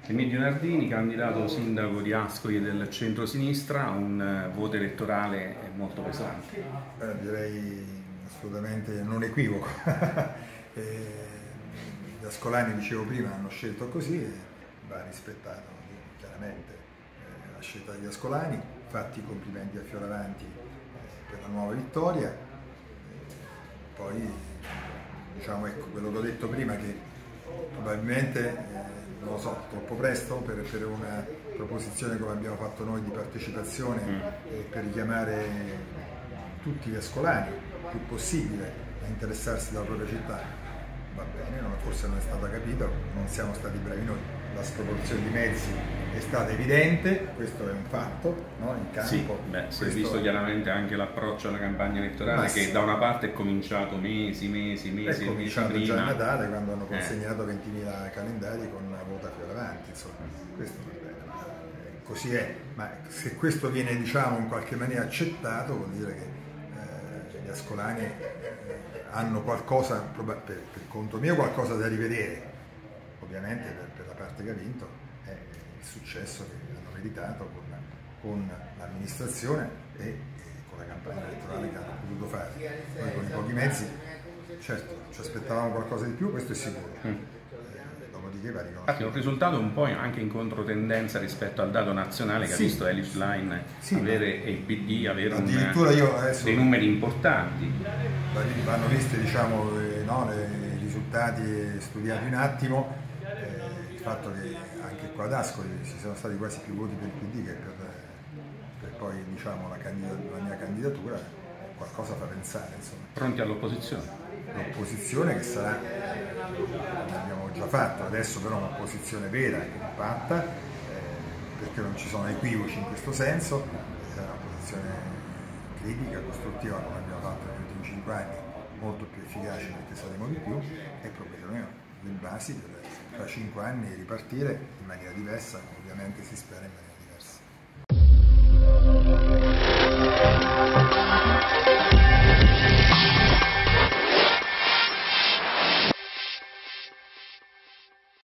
Emilio Nardini, candidato sindaco di Ascoli del centro-sinistra, un voto elettorale molto pesante. Direi assolutamente non equivoco. Gli ascolani, dicevo prima, hanno scelto così e va rispettato chiaramente la scelta degli ascolani. Fatti i complimenti a Fioravanti per la nuova vittoria. Poi diciamo, ecco, quello che ho detto prima, che probabilmente non lo so, troppo presto per una proposizione come abbiamo fatto noi di partecipazione per richiamare tutti gli ascolani il più possibile a interessarsi della propria città. Va bene, forse non è stata capita, non siamo stati bravi noi, la sproporzione di mezzi è stata evidente, questo è un fatto, no? In campo. Sì, si è visto chiaramente anche l'approccio alla campagna elettorale che da una parte è cominciato mesi è cominciato prima. già a Natale, quando hanno consegnato 20.000 calendari con una vota Fioravanti, insomma, questo va bene, così è, ma se questo viene, diciamo, in qualche maniera accettato, vuol dire che gli ascolani hanno qualcosa, per conto mio, qualcosa da rivedere, ovviamente per la parte che ha vinto è il successo che hanno meritato con l'amministrazione e con la campagna elettorale che hanno potuto fare. Noi con i pochi mezzi, certo, ci aspettavamo qualcosa di più, questo è sicuro. Dopodiché va riconosciuto. Infatti è un risultato un po' anche in controtendenza rispetto al dato nazionale che ha visto Elish Line avere e il PD avere addirittura dei numeri importanti. Vanno visti, diciamo, i risultati studiati un attimo, il fatto che anche qua ad Ascoli ci sono stati quasi più voti per il PD che per poi, diciamo, la mia candidatura, qualcosa fa pensare, insomma. Pronti all'opposizione? L'opposizione che sarà, come abbiamo già fatto, adesso però un'opposizione vera e compatta, perché non ci sono equivoci in questo senso, è un'opposizione critica, costruttiva, come abbiamo fatto negli ultimi 5 anni, molto più efficace perché saremo di più, e proporremo le basi per tra 5 anni ripartire in maniera diversa, ovviamente si spera in maniera